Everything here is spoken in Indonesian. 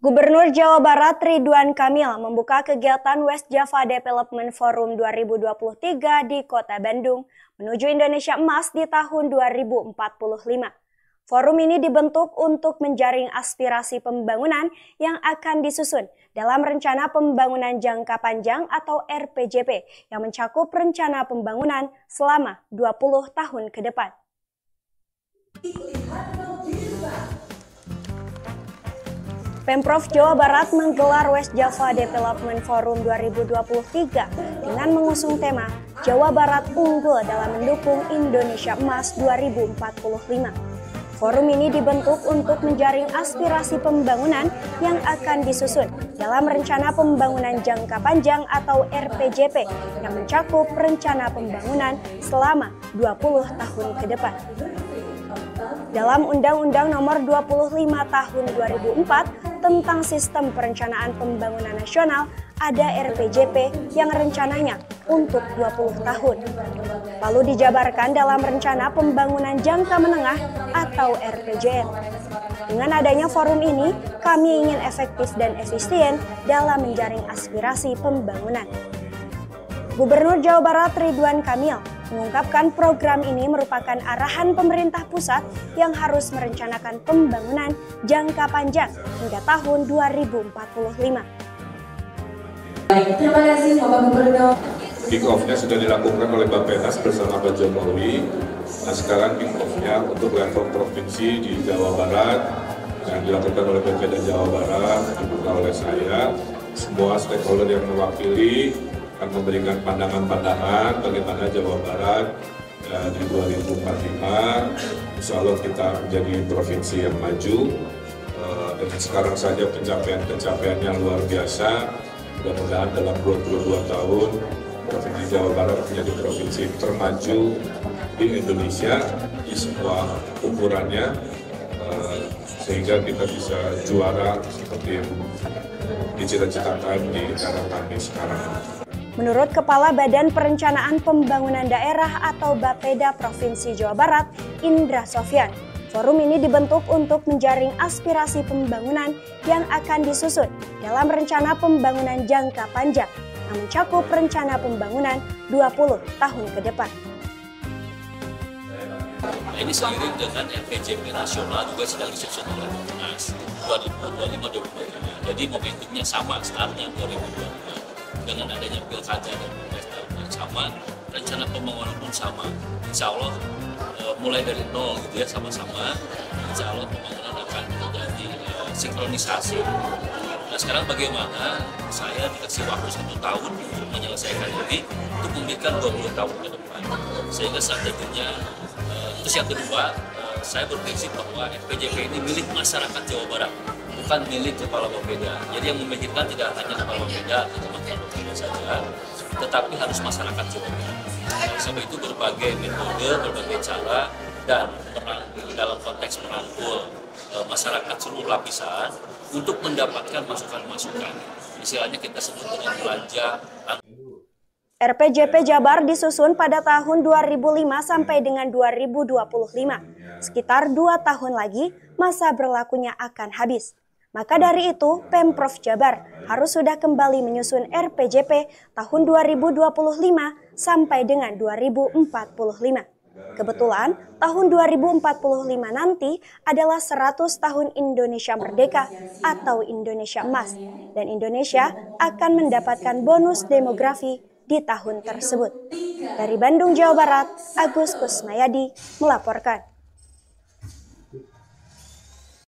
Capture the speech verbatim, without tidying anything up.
Gubernur Jawa Barat Ridwan Kamil membuka kegiatan West Java Development Forum dua ribu dua puluh tiga di Kota Bandung menuju Indonesia Emas di tahun dua ribu empat puluh lima. Forum ini dibentuk untuk menjaring aspirasi pembangunan yang akan disusun dalam Rencana Pembangunan Jangka Panjang atau R P J P yang mencakup rencana pembangunan selama dua puluh tahun ke depan. Pemprov Jawa Barat menggelar West Java Development Forum dua ribu dua puluh tiga dengan mengusung tema Jawa Barat Unggul dalam mendukung Indonesia Emas dua ribu empat puluh lima. Forum ini dibentuk untuk menjaring aspirasi pembangunan yang akan disusun dalam Rencana Pembangunan Jangka Panjang atau R P J P yang mencakup rencana pembangunan selama dua puluh tahun ke depan. Dalam Undang-Undang Nomor dua puluh lima Tahun dua ribu empat tentang Sistem Perencanaan Pembangunan Nasional, ada R P J P yang rencananya untuk dua puluh tahun. Lalu dijabarkan dalam Rencana Pembangunan Jangka Menengah atau R P J M. Dengan adanya forum ini, kami ingin efektif dan efisien dalam menjaring aspirasi pembangunan. Gubernur Jawa Barat Ridwan Kamil mengungkapkan program ini merupakan arahan pemerintah pusat yang harus merencanakan pembangunan jangka panjang hingga tahun dua ribu empat puluh lima. Baik, terima kasih Bapak Gubernur. Kick-off-nya sudah dilakukan oleh Bappenas bersama Pak Jokowi. Nah sekarang kick-off-nya untuk level provinsi di Jawa Barat yang dilakukan oleh Bapeda Jawa Barat, dibuka oleh saya. Semua stakeholder yang mewakili akan memberikan pandangan-pandangan bagaimana Jawa Barat ya, di dua ribu empat puluh lima, insya Allah kita menjadi provinsi yang maju. Uh, dengan sekarang saja pencapaian-pencapaian yang luar biasa, mudah-mudahan dalam dua puluh dua tahun Provinsi Jawa Barat menjadi provinsi termaju di Indonesia di semua ukurannya, uh, sehingga kita bisa juara seperti yang dicita-citakan di era kami sekarang. Menurut Kepala Badan Perencanaan Pembangunan Daerah atau Bapeda Provinsi Jawa Barat, Indra Sofyan, forum ini dibentuk untuk menjaring aspirasi pembangunan yang akan disusun dalam Rencana Pembangunan Jangka Panjang yang mencakup rencana pembangunan dua puluh tahun ke depan. Nah, ini seiring dengan R P J P nasional juga sedang disusun oleh Bappenas dua ribu dua puluh lima dua ribu dua puluh lima. Jadi momentumnya sama, startnya dua ribu dua puluh lima. Dengan adanya pilkada dan pilpres yang sama, rencana pembangunan pun sama. Insya Allah e, mulai dari nol gitu ya sama-sama. Insya Allah pembangunan akan terjadi e, sinkronisasi. Nah sekarang bagaimana saya dikasih waktu satu tahun untuk menyelesaikan ini untuk memberikan dua puluh tahun ke depan. Sehingga strateginya e, terus yang kedua, e, saya berprinsip bahwa R P J P ini milik masyarakat Jawa Barat, bukan milik Kepala Bapeda. Jadi yang memikirkan tidak hanya Kepala Bapeda atau teman-teman Bapeda saja, tetapi harus masyarakat Jawa Barat. Oleh sebab itu berbagai metode, berbagai cara, dan dalam konteks merangkul e, masyarakat seluruh lapisan untuk mendapatkan masukan-masukan. Istilahnya kita sebut dengan belanja. R P J P Jabar disusun pada tahun dua ribu lima sampai dengan dua ribu dua puluh lima. Sekitar dua tahun lagi masa berlakunya akan habis. Maka dari itu, Pemprov Jabar harus sudah kembali menyusun R P J P tahun dua ribu dua puluh lima sampai dengan dua ribu empat puluh lima. Kebetulan, tahun dua ribu empat puluh lima nanti adalah seratus tahun Indonesia Merdeka atau Indonesia Emas. Dan Indonesia akan mendapatkan bonus demografi di tahun tersebut. Dari Bandung, Jawa Barat, Agus Kusmayadi melaporkan.